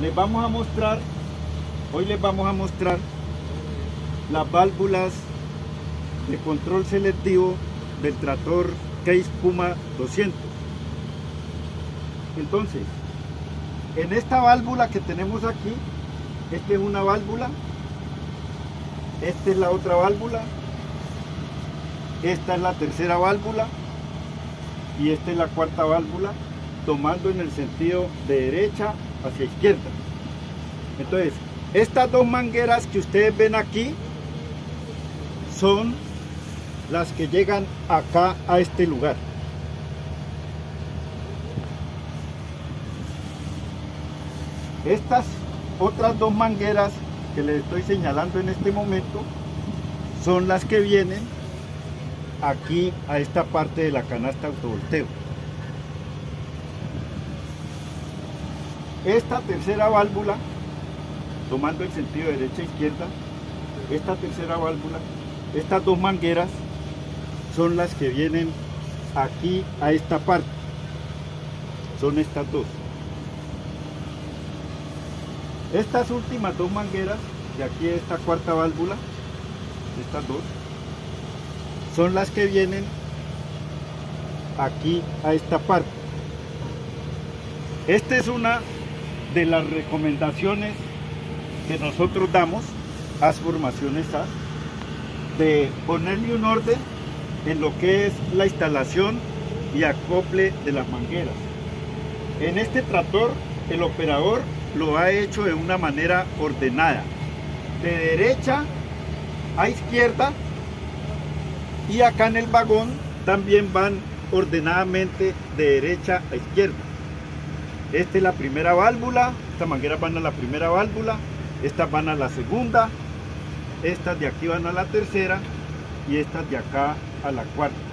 les vamos a mostrar, hoy les vamos a mostrar las válvulas de control selectivo del tractor Case Puma 200. Entonces, en esta válvula que tenemos aquí, esta es una válvula, esta es la otra válvula, esta es la tercera válvula y esta es la cuarta válvula, tomando en el sentido de derecha hacia izquierda. Entonces, estas dos mangueras que ustedes ven aquí son las que llegan acá a este lugar. Estas otras dos mangueras que les estoy señalando en este momento son las que vienen aquí a esta parte de la canasta autovolteo. Esta tercera válvula, tomando el sentido de derecha a izquierda, esta tercera válvula, estas dos mangueras son las que vienen aquí a esta parte, son estas dos. Estas últimas dos mangueras, de aquí a esta cuarta válvula, estas dos, son las que vienen aquí a esta parte. Esta es una de las recomendaciones que nosotros damos a las formaciones A, de ponerle un orden en lo que es la instalación y acople de las mangueras. En este tractor el operador lo ha hecho de una manera ordenada, de derecha a izquierda, y acá en el vagón también van ordenadamente de derecha a izquierda. Esta es la primera válvula, estas mangueras van a la primera válvula, estas van a la segunda, estas de aquí van a la tercera y estas de acá a la cuarta.